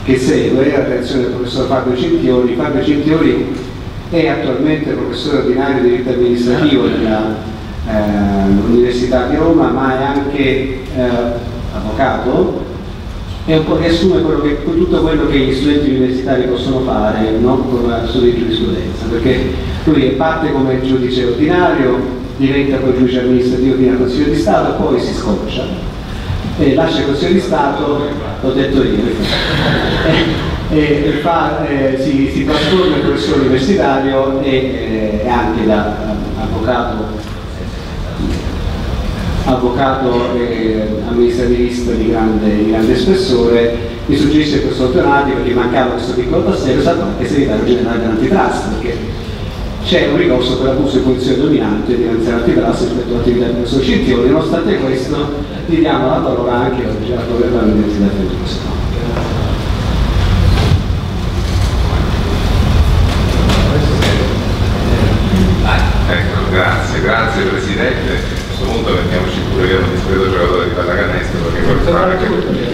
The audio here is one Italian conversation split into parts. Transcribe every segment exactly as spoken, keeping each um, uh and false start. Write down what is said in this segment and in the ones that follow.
che segue, la relazione del professor Fabio Cintioli. Fabio Cintioli è attualmente professore ordinario di diritto amministrativo dell'Università eh, di Roma, ma è anche eh, avvocato, e un po' riassume quello che, tutto quello che gli studenti universitari possono fare, no? Con la studio di giurisprudenza, perché lui parte come giudice ordinario, diventa poi giudice amministrativo fino al Consiglio di Stato, poi si scoccia e lascia il Consiglio di Stato, l'ho detto io, e, e fa, eh, si, si trasforma in professore universitario e eh, anche da avvocato avvocato e amministrativista di grande, di grande spessore. Mi suggerisce questo Tonati perché mancava questo piccolo tassello, salvo anche segretario generale dell'antitrust, perché c'è un ricorso per abuso di posizione dominante dinanzi all'antitrust rispetto all'attività del professor Cintioli. Nonostante questo gli diamo la parola anche oggi alla Facoltà dell'Università di Trento. Ecco, grazie, grazie Presidente. A questo punto mettiamoci pure che è un discreto giocatore di pallacanestro, perché anche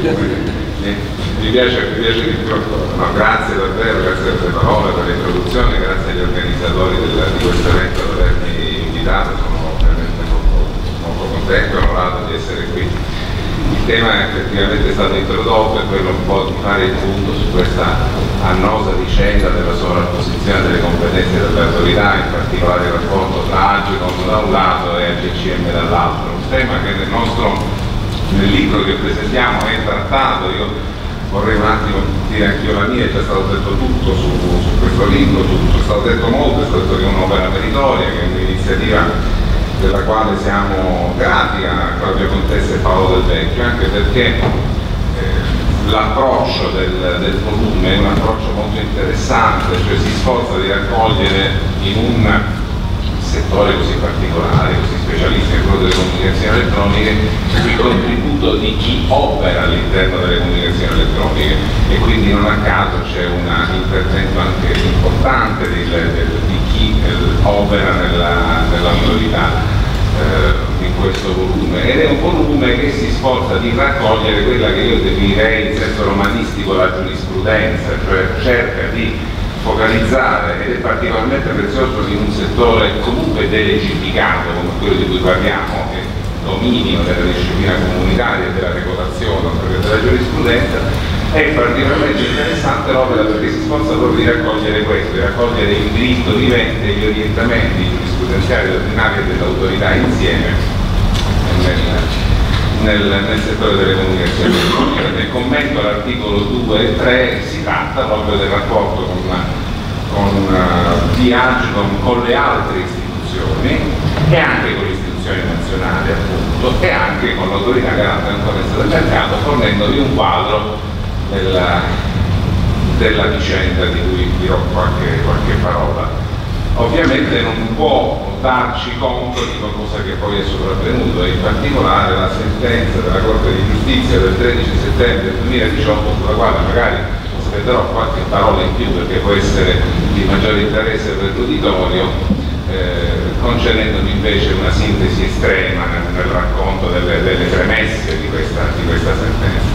mi piace, mi piace di più ancora. No, grazie davvero, grazie per le parole, per l'introduzione, grazie agli organizzatori del, di questo evento per avermi invitato, sono veramente molto, molto contento e onorato di essere qui. Il tema effettivamente è stato introdotto, e quello un po' di fare il punto su questa annosa vicenda della sovrapposizione delle competenze delle autorità, in particolare il rapporto tra Agcom da un lato e A G C M dall'altro. Un tema che nel nostro, nel libro che presentiamo è trattato. Io vorrei un attimo dire anche io la mia, è già stato detto tutto su, su questo libro, tutto, è stato detto molto, è stato detto che è un'opera meritoria, che è un'iniziativa della quale siamo grati a Claudio Contessa e Paolo Del Vecchio, anche perché eh, l'approccio del, del volume è un approccio molto interessante, cioè si sforza di raccogliere in un settore così particolare, così specialistico, quello delle comunicazioni elettroniche, il contributo di chi opera all'interno delle comunicazioni elettroniche, e quindi non a caso c'è un intervento anche importante di, di chi eh, opera nella, nell'autorità eh, in questo volume, ed è un volume che si sforza di raccogliere quella che io definirei in senso romanistico la giurisprudenza, cioè cerca di focalizzare, ed è particolarmente prezioso in un settore comunque delegificato come quello di cui parliamo, che dominio della disciplina comunitaria e della regolazione proprio della giurisprudenza. È particolarmente interessante l'opera perché si sforza proprio di raccogliere questo, di raccogliere il diritto vivente e gli orientamenti giurisprudenziali ordinari dell'autorità insieme nel, nel, nel settore delle comunicazioni. Nel commento all'articolo due e tre si tratta proprio del rapporto con, con uh, di Agcom con le altre istituzioni e anche con le istituzioni nazionali, appunto, e anche con l'autorità garante della concorrenza del mercato, fornendovi un quadro della, della vicenda di cui dirò qualche, qualche parola. Ovviamente non può darci conto di qualcosa che poi è sopravvenuto, in particolare la sentenza della Corte di Giustizia del tredici settembre duemiladiciotto, sulla quale magari spenderò qualche parola in più perché può essere di maggiore interesse per l'uditorio, eh, concedendami invece una sintesi estrema nel, nel racconto delle, delle premesse di questa, di questa sentenza.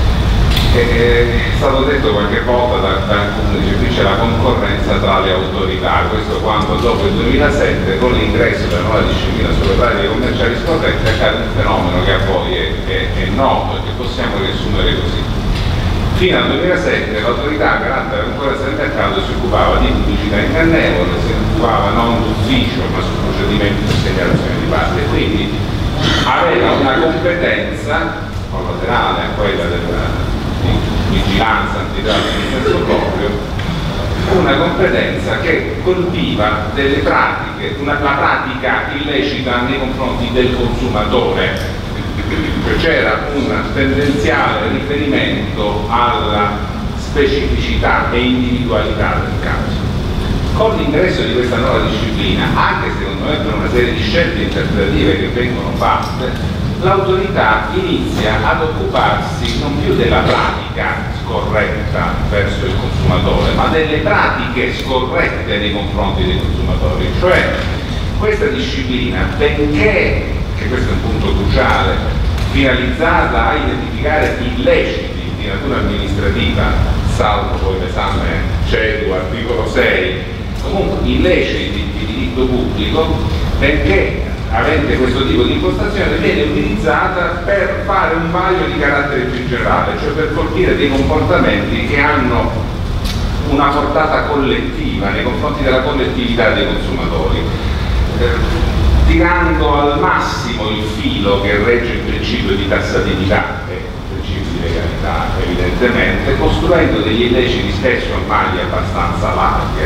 È stato detto qualche volta da, da alcuni, dice qui c'è la concorrenza tra le autorità, questo quando dopo il duemilasette con l'ingresso della nuova disciplina sulle pratiche commerciali scorrette accade un fenomeno che a voi è, è, è noto e che possiamo riassumere così. Fino al duemilasette l'autorità garante della concorrenza del mercato si occupava di pubblicità ingannevole, si occupava non d'ufficio ma su procedimenti di segnalazione di parte, quindi aveva una competenza collaterale a quella della vigilanza antitrust in senso proprio, una competenza che colpiva delle pratiche, una, la pratica illecita nei confronti del consumatore. C'era un tendenziale riferimento alla specificità e individualità del caso. Con l'ingresso di questa nuova disciplina, anche secondo me per una serie di scelte interpretative che vengono fatte, l'autorità inizia ad occuparsi non più della pratica scorretta verso il consumatore, ma delle pratiche scorrette nei confronti dei consumatori. Cioè questa disciplina, benché, e questo è un punto cruciale, finalizzata a identificare illeciti di natura amministrativa salvo poi l'esame CEDU articolo sei, comunque illeciti di diritto pubblico, perché avente questo tipo di impostazione viene utilizzata per fare un vaglio di carattere più generale, cioè per colpire dei comportamenti che hanno una portata collettiva nei confronti della collettività dei consumatori, eh, tirando al massimo il filo che regge il principio di tassatività e il principio di legalità, evidentemente, costruendo degli illeciti spesso a maglie abbastanza larghe.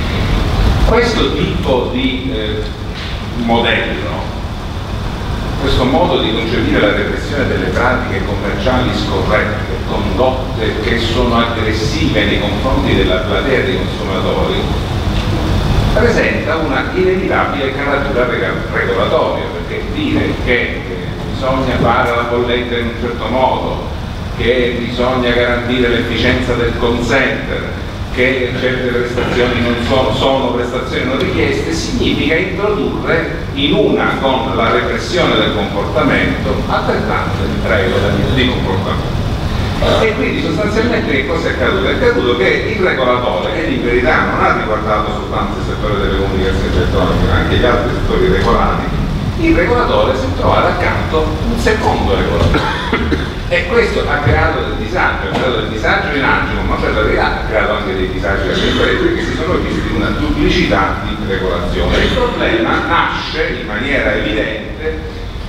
Questo tipo di eh, modello, questo modo di concepire la repressione delle pratiche commerciali scorrette, condotte che sono aggressive nei confronti della platea dei consumatori, presenta una inevitabile caratura regolatoria, perché dire che bisogna fare la bolletta in un certo modo, che bisogna garantire l'efficienza del call center, che certe prestazioni non sono, sono prestazioni non richieste, significa introdurre in una con la repressione del comportamento altrettante regole di comportamento. E quindi sostanzialmente che cosa è accaduto? È accaduto che il regolatore, che in verità non ha riguardato soltanto il settore delle comunicazioni elettroniche ma anche gli altri settori regolati, il regolatore si è trovato accanto un secondo regolatore. E questo ha creato del disagio, ha creato del disagio in Agimo, ma per la verità ha creato anche dei disagi alle imprese che si sono visti in una duplicità di regolazione. Il problema nasce in maniera evidente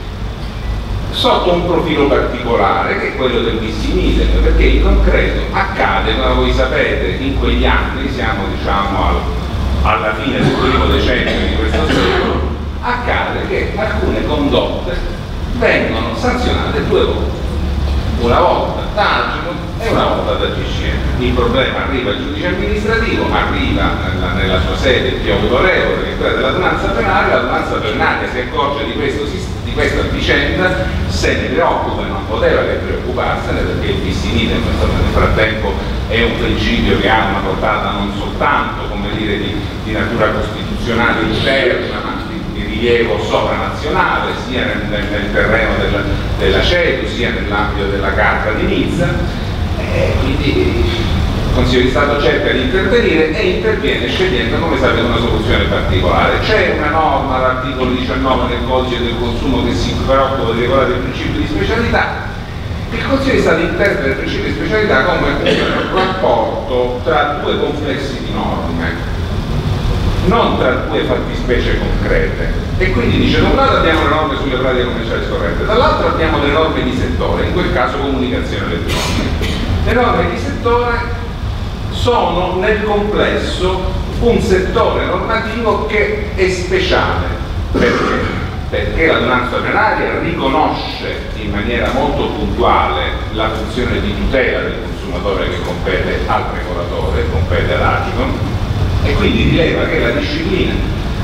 sotto un profilo particolare, che è quello del bis in idem, perché in concreto accade, come voi sapete, in quegli anni, siamo diciamo al, alla fine del primo decennio di questo secolo, accade che alcune condotte vengono sanzionate due volte. Una volta da Agimo e una volta da G C M. Il problema arriva al giudice amministrativo, arriva nella, nella sua sede più autorevole, che è quella dell'adunanza penale, l'adunanza penale si accorge di, questo, di questa vicenda, se ne preoccupa e non poteva che preoccuparsene, perché il bis in idem nel frattempo è un principio che ha una portata non soltanto, come dire, di, di natura costituzionale interna, ma di rilievo sovranazionale, sia nel, nel, nel terreno della, della CEDU, sia nell'ambito della Carta di Nizza, e quindi il Consiglio di Stato cerca di intervenire e interviene scegliendo, come sapete, una soluzione particolare. C'è una norma, l'articolo diciannove del Codice del Consumo, che si preoccupa di regolare il principio di specialità. Il Consiglio di Stato interpreta il principio di specialità come un rapporto tra due complessi di norme, non tra due fattispecie concrete, e quindi dice: da un lato abbiamo le norme sulle pratiche commerciali scorrette, dall'altro abbiamo le norme di settore, in quel caso comunicazione elettronica. Le norme di settore sono nel complesso un settore normativo che è speciale. Perché? Perché l'adunanza plenaria riconosce in maniera molto puntuale la funzione di tutela del consumatore che compete al regolatore, compete all'Agcom, e quindi rileva che la disciplina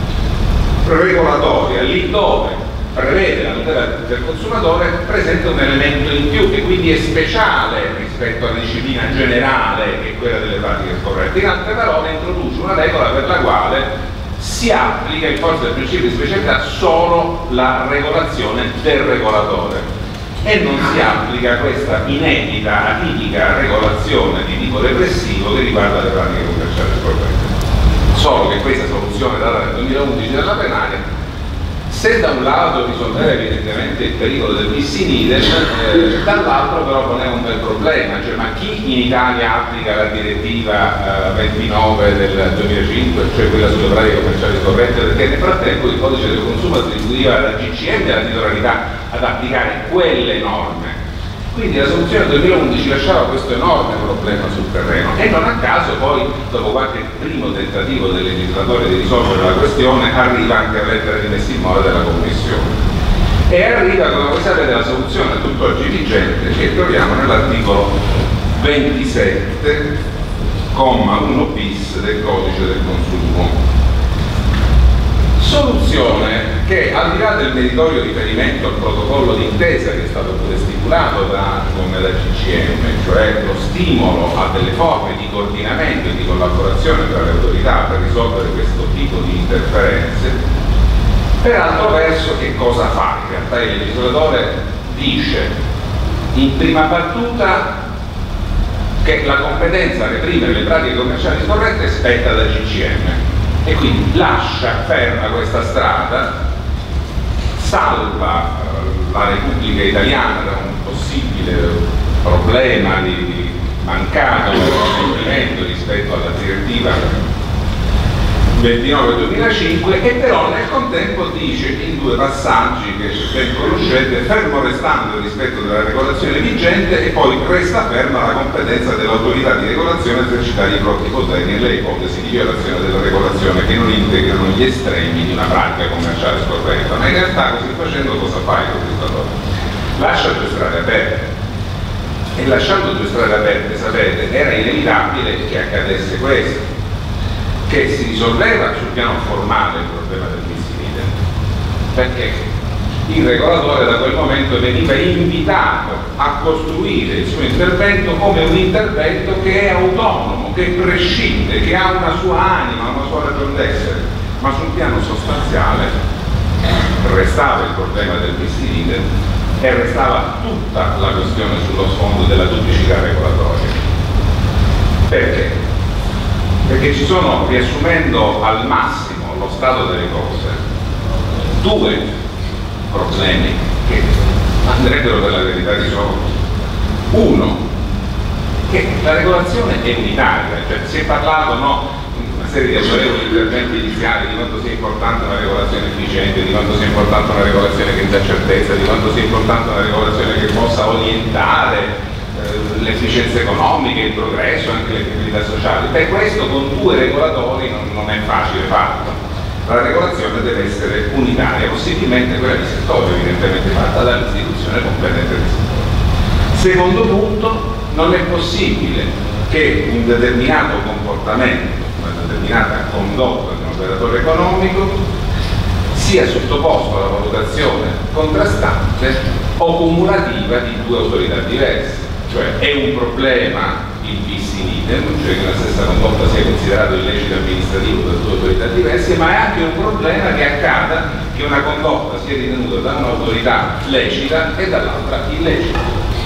regolatoria, lì dove prevede la tutela del consumatore, presenta un elemento in più, che quindi è speciale rispetto alla disciplina generale, che è quella delle pratiche scorrette. In altre parole, introduce una regola per la quale si applica, in forza del principio di specialità, solo la regolazione del regolatore, e non si applica questa inedita, atipica regolazione di tipo repressivo che riguarda le pratiche commerciali scorrette. Solo che questa soluzione data nel duemilaundici dalla plenaria, se da un lato risolveva evidentemente il pericolo del bis in idem, eh, dall'altro però poneva un bel problema, cioè ma chi in Italia applica la direttiva eh, ventinove del duemilacinque, cioè quella sulle pratiche commerciali scorrette, perché nel frattempo il codice del consumo attribuiva alla G C M la titolarità ad applicare quelle norme. Quindi la soluzione del duemilaundici lasciava questo enorme problema sul terreno, e non a caso poi, dopo qualche primo tentativo del legislatore di risolvere la questione, arriva anche la lettera di messa in mora della Commissione. E arriva, come voi sapete, la soluzione a tutt'oggi vigente, che troviamo nell'articolo ventisette, comma uno bis del Codice del Consumo. Soluzione che, al di là del meritorio riferimento al protocollo d'intesa che è stato pure stipulato da Agcom e da G C M, cioè lo stimolo a delle forme di coordinamento e di collaborazione tra le autorità per risolvere questo tipo di interferenze, per altro verso che cosa fa? In realtà il legislatore dice in prima battuta che la competenza a reprimere le pratiche commerciali scorrette spetta da C C M e quindi lascia ferma questa strada, salva la Repubblica Italiana da un possibile problema di, di mancato compimento rispetto alla direttiva ventinove duemilacinque, e però nel contempo dice in due passaggi che ben conoscete: fermo restando il rispetto della regolazione vigente, e poi resta ferma la competenza dell'autorità di regolazione a esercitare i propri poteri nelle ipotesi di violazione della regolazione che non integrano gli estremi di una pratica commerciale scorretta. Ma in realtà così facendo cosa fa il legislatore? Lascia due strade aperte, e lasciando due strade aperte, sapete, era inevitabile che accadesse questo, che si risolveva sul piano formale il problema del misleading, perché il regolatore da quel momento veniva invitato a costruire il suo intervento come un intervento che è autonomo, che prescinde, che ha una sua anima, una sua ragione d'essere, ma sul piano sostanziale restava il problema del misleading e restava tutta la questione sullo sfondo della duplicità regolatoria. Perché? Perché ci sono, riassumendo al massimo lo stato delle cose, due problemi che andrebbero per la verità risolti. Uno, che la regolazione è unitaria, cioè si è parlato, no, una serie di autorevoli interventi iniziali di quanto sia importante una regolazione efficiente, di quanto sia importante una regolazione che dà certezza, di quanto sia importante una regolazione che possa orientare l'efficienza economica, il progresso, anche le finalità sociali. Per questo con due regolatori non, non è facile farlo. La regolazione deve essere unitaria, possibilmente quella di settore, evidentemente fatta dall'istituzione competente di settore. Secondo punto, non è possibile che un determinato comportamento, una determinata condotta di un operatore economico sia sottoposto alla valutazione contrastante o cumulativa di due autorità diverse. Cioè è un problema il bis in idem, cioè che la stessa condotta sia considerato illecito amministrativo da due autorità diverse, ma è anche un problema che accada che una condotta sia ritenuta da un'autorità lecita e dall'altra illecita.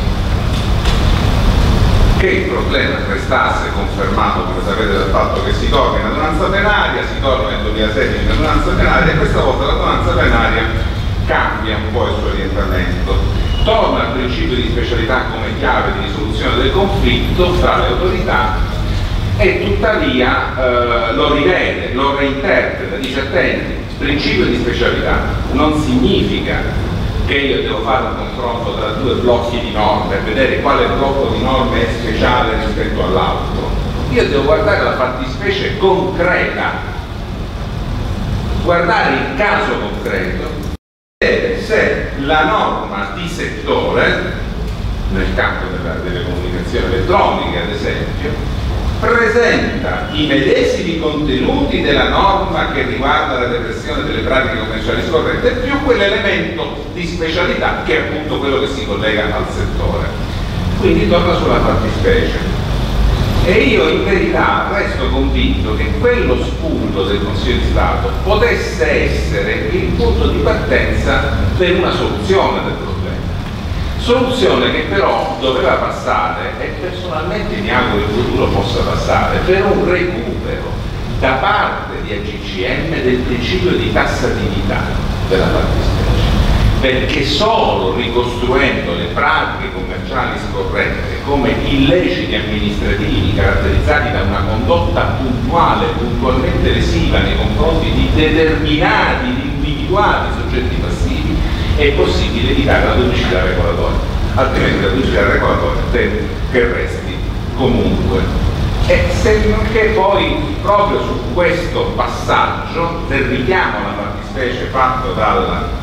Che il problema restasse confermato, come sapete, dal fatto che si torna in adunanza plenaria, si torna nel duemilasedici in adunanza plenaria, e questa volta l'adunanza plenaria cambia un po' il suo orientamento. Torna al principio di specialità come chiave di risoluzione del conflitto tra le autorità e tuttavia eh, lo rivede, lo reinterpreta, dice: attenti, il principio di specialità non significa che io devo fare un confronto tra due blocchi di norme per vedere quale blocco di norme è speciale rispetto all'altro. Io devo guardare la fattispecie concreta, guardare il caso concreto, se la norma di settore, nel campo della, delle comunicazioni elettroniche ad esempio, presenta i medesimi contenuti della norma che riguarda la repressione delle pratiche commerciali scorrette, più quell'elemento di specialità che è appunto quello che si collega al settore. Quindi torna sulla fattispecie. E io in verità resto convinto che quello spunto del Consiglio di Stato potesse essere il punto di partenza per una soluzione del problema. Soluzione che però doveva passare, e personalmente mi auguro in futuro possa passare, per un recupero da parte di A G C M del principio di tassatività della fattispecie. Perché solo ricostruendo le pratiche commerciali scorrette come illeciti amministrativi caratterizzati da una condotta puntuale, puntualmente lesiva nei confronti di determinati, di individuati soggetti passivi, è possibile evitare la duplicità regolatoria, altrimenti la duplicità regolatoria teme che resti comunque. E se non che poi proprio su questo passaggio del richiamo alla fattispecie fatto dalla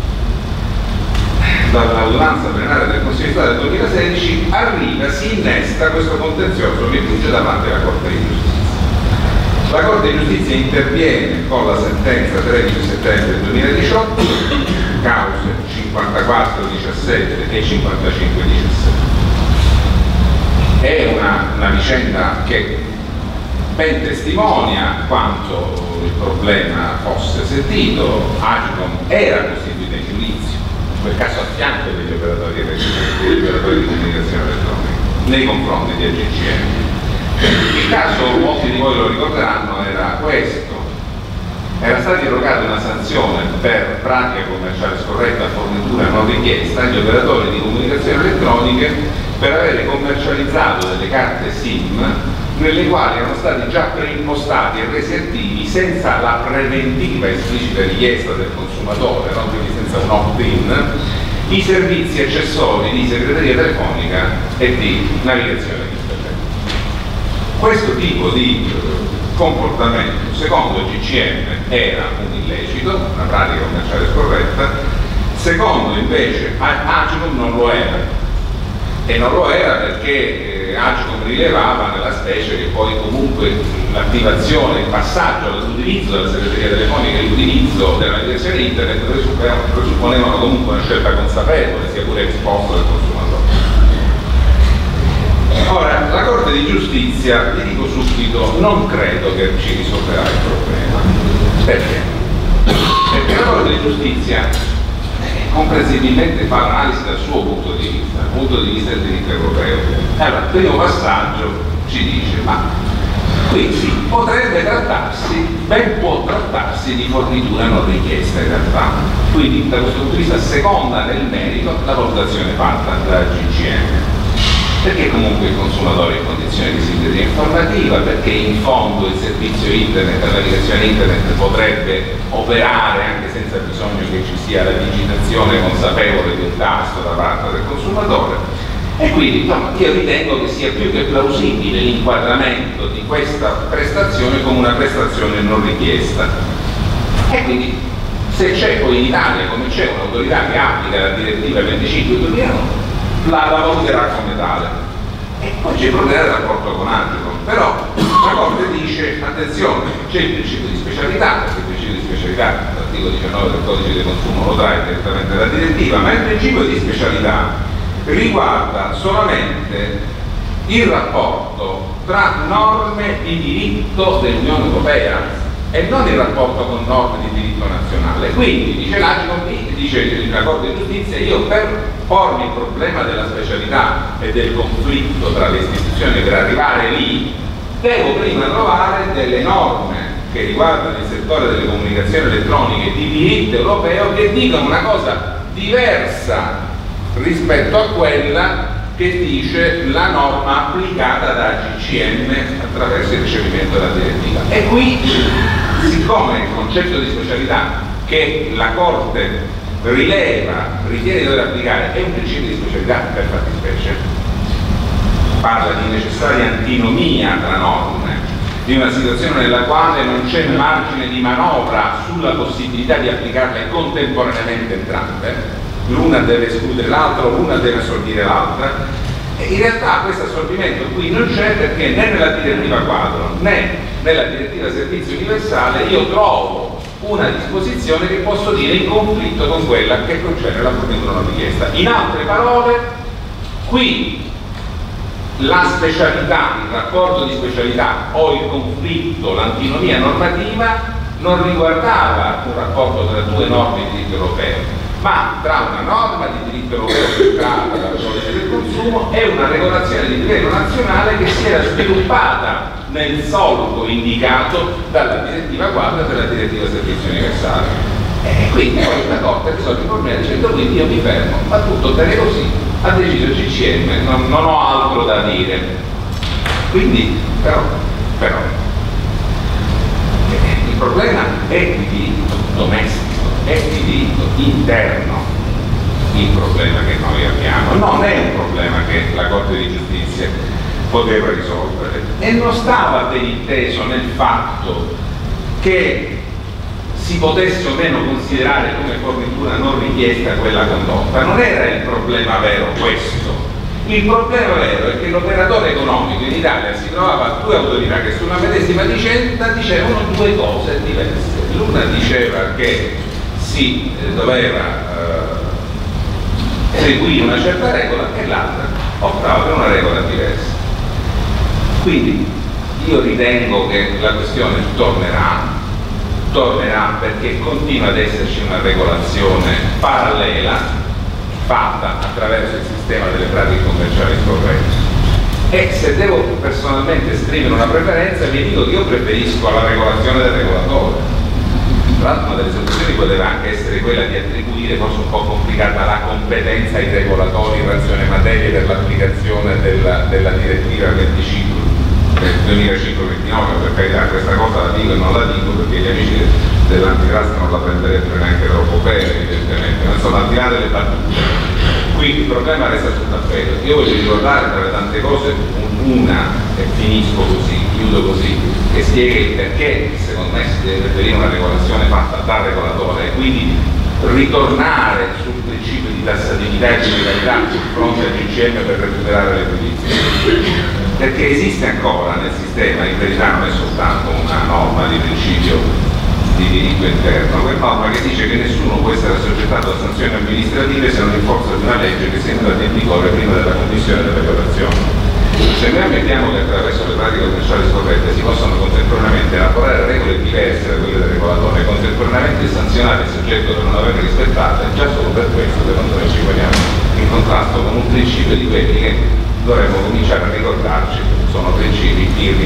dall'adunanza plenaria del Consiglio di Stato del duemilasedici arriva, si innesta questo contenzioso che giunge davanti alla Corte di Giustizia. La Corte di Giustizia interviene con la sentenza tredici settembre duemiladiciotto, cause cinquantaquattro diciassette e cinquantacinque diciassette. È una, una vicenda che ben testimonia quanto il problema fosse sentito. Agcom era costituita in giudizio, in quel caso a fianco degli operatori, degli operatori di comunicazione elettronica. nei confronti di A G C M. Il caso, molti di voi lo ricorderanno, era questo. Era stata erogata una sanzione per pratica commerciale scorretta, fornitura non richiesta agli operatori di comunicazioni elettroniche per avere commercializzato delle carte SIM nelle quali erano stati già preimpostati e resi attivi senza la preventiva esplicita richiesta del consumatore, no? Quindi senza un opt-in, i servizi accessori di segreteria telefonica e di navigazione internet. Questo tipo di comportamento, secondo G C M, era un illecito, una pratica commerciale scorretta, secondo invece Agcom non lo era. E non lo era perché eh, Agcom rilevava nella specie che poi comunque l'attivazione, il passaggio all'utilizzo della segreteria telefonica e l'utilizzo della navigazione internet presupponevano comunque una scelta consapevole, sia pure esposta del consumatore. Ora, la Corte di Giustizia, vi dico subito, non credo che ci risolverà il problema. Perché? Perché la Corte di Giustizia comprensibilmente fa l'analisi dal suo punto di vista, dal punto di vista del diritto europeo. Allora, il primo passaggio ci dice, ma qui sì, potrebbe trattarsi, ben può trattarsi di fornitura non richiesta in realtà. Quindi da questo punto di vista seconda nel merito la valutazione fatta da G C M. Perché comunque il consumatore è in condizione di sintesi informativa, perché in fondo il servizio internet, la navigazione internet potrebbe operare anche senza bisogno che ci sia la digitazione consapevole di un tasto da parte del consumatore. E quindi insomma, io ritengo che sia più che plausibile l'inquadramento di questa prestazione come una prestazione non richiesta. E quindi se c'è poi in Italia, come c'è un'autorità che applica la direttiva venticinque duemilanove, La, la valuterà come tale. E poi c'è il problema del rapporto con Agcom. Però la Corte dice, attenzione, c'è il principio di specialità, perché il principio di specialità, l'articolo diciannove del codice di consumo lo trae direttamente dalla direttiva, ma il principio di specialità riguarda solamente il rapporto tra norme di diritto dell'Unione Europea e non il rapporto con norme di diritto nazionale. Quindi dice l'Agcom, dice la Corte di Giustizia, io per pormi il problema della specialità e del conflitto tra le istituzioni per arrivare lì, devo prima trovare delle norme che riguardano il settore delle comunicazioni elettroniche di diritto europeo che dicano una cosa diversa rispetto a quella che dice la norma applicata da G C M attraverso il recepimento della direttiva. E qui, siccome il concetto di specialità che la Corte rileva, ritiene di dover applicare, è un principio di specialità per fattispecie, parla di necessaria antinomia tra norme, di una situazione nella quale non c'è margine di manovra sulla possibilità di applicarle contemporaneamente entrambe, l'una deve escludere l'altra, l'una deve assorbire l'altra, e in realtà questo assorbimento qui non c'è perché né nella direttiva quadro né nella direttiva servizio universale io trovo una disposizione che posso dire in conflitto con quella che concerne la fornitura non richiesta. In altre parole, qui la specialità, il rapporto di specialità o il conflitto, l'antinomia normativa non riguardava un rapporto tra due norme di diritto europeo, ma tra una norma di diritto europeo filtrata dal codice del consumo e una regolazione di livello nazionale che si era sviluppata nel solco indicato dalla direttiva quadro e dalla direttiva servizio universale. E quindi poi la Corte risolve il problema dicendo quindi io mi fermo, ma tutto bene così, ha deciso il G C M, non, non ho altro da dire. Quindi, però, però il problema è di diritto domestico, è di diritto interno il problema che noi abbiamo, non è un problema che la Corte di Giustizia poteva risolvere, e non stava ben inteso nel fatto che si potesse o meno considerare come fornitura non richiesta quella condotta. Non era il problema vero questo. Il problema vero è che l'operatore economico in Italia si trovava a due autorità che sulla medesima vicenda dicevano due cose diverse. L'una diceva che si doveva eh, seguire una certa regola e l'altra optava per una regola diversa. Quindi io ritengo che la questione tornerà, tornerà perché continua ad esserci una regolazione parallela fatta attraverso il sistema delle pratiche commerciali scorrette. E se devo personalmente esprimere una preferenza, vi dico che io preferisco la regolazione del regolatore. Tra l'altro una delle soluzioni poteva anche essere quella di attribuire, forse un po' complicata, la competenza ai regolatori in ragione materie per l'applicazione della, della direttiva venticinque del duemilacinque ventinove, per carità questa cosa la dico e non la dico perché gli amici dell'antitrust non la prenderebbero neanche troppo bene evidentemente, ma insomma al di là delle battute. Qui il problema resta sul tappeto. Io voglio ricordare tra le tante cose una, e finisco così, chiudo così, che spiega il perché secondo me si deve preferire una regolazione fatta da regolatore e quindi ritornare sul principio di tassatività e di legalità sul fronte al G C M per recuperare l'edilizia. Perché esiste ancora nel sistema, in verità non è soltanto una norma di principio di diritto interno, quella norma che dice che nessuno può essere assoggettato a sanzioni amministrative se non in forza di una legge che sia entrata in vigore prima della commissione delle votazioni. Se noi ammettiamo che attraverso le pratiche commerciali scorrette si possono contemporaneamente elaborare regole diverse da quelle del regolatore e contemporaneamente sanzionare il soggetto per non averle rispettate, già solo per questo secondo me ci poniamo in contrasto con un principio di quelli che dovremmo cominciare a ricordarci, sono principi